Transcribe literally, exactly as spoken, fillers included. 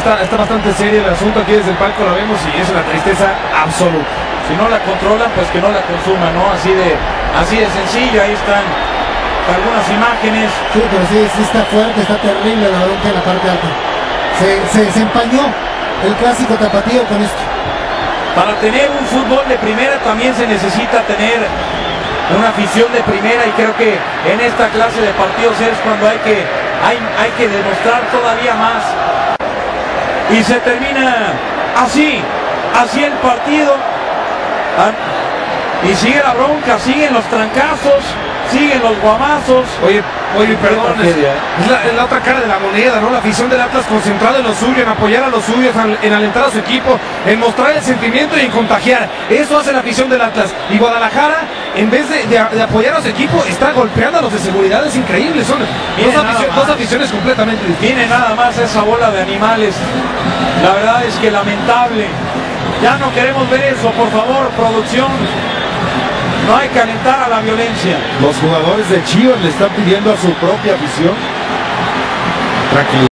está, está bastante serio el asunto. Aquí desde el palco lo vemos y es una tristeza absoluta. Si no la controlan, pues que no la consuman, ¿no? Así de, así de sencillo. Ahí están algunas imágenes. Sí, pero sí, sí está fuerte, está terrible la bronca en la parte alta. Se, se, se empañó el clásico tapatío con esto. Para tener un fútbol de primera también se necesita tener una afición de primera, y creo que en esta clase de partidos es cuando hay que, hay, hay que demostrar todavía más. Y se termina así, así el partido. Y sigue la bronca, siguen los trancazos, siguen los guamazos. Oye, oye, perdón, es, es, la, es la otra cara de la moneda, ¿no? La afición del Atlas concentrada en lo suyo, en apoyar a los suyos, en alentar a su equipo, en mostrar el sentimiento y en contagiar. Eso hace la afición del Atlas. Y Guadalajara, en vez de, de, de apoyar a su equipo, está golpeando a los de seguridad. Es increíble, son dos, afición, dos aficiones completamente distintas. Viene nada más esa bola de animales. La verdad es que lamentable. Ya no queremos ver eso, por favor, producción. No hay que alentar a la violencia. Los jugadores de Chivas le están pidiendo a su propia afición tranquilidad.